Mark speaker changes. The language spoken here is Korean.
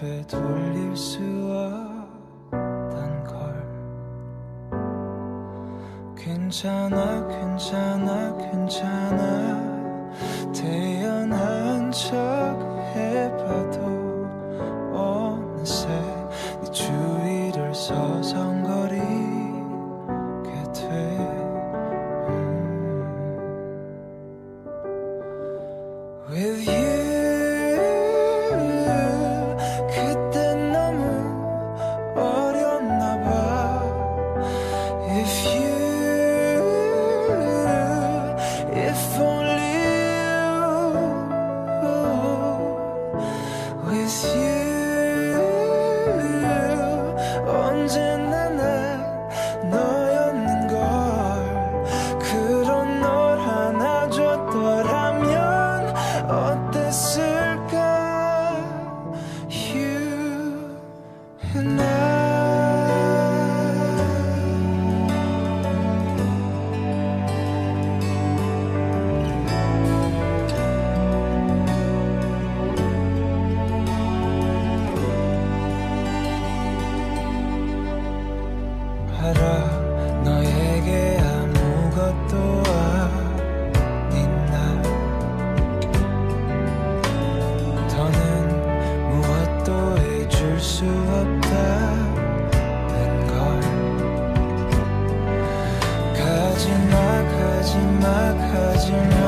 Speaker 1: 되돌릴 수 없단 걸. 괜찮아 괜찮아 괜찮아 태연한 척 해봐도 어느새 네 주위를 서성거리게 돼. With you 그땐 너무 어렸나 봐. If only you with you 언제나 난 너였는 걸. 그런 널 하나 줬더라면 어땠을까. You and I. 알아 너에게 아무것도 아닌 날 더는 무엇도 해줄 수 없다는 걸. 가지마 가지마 가지마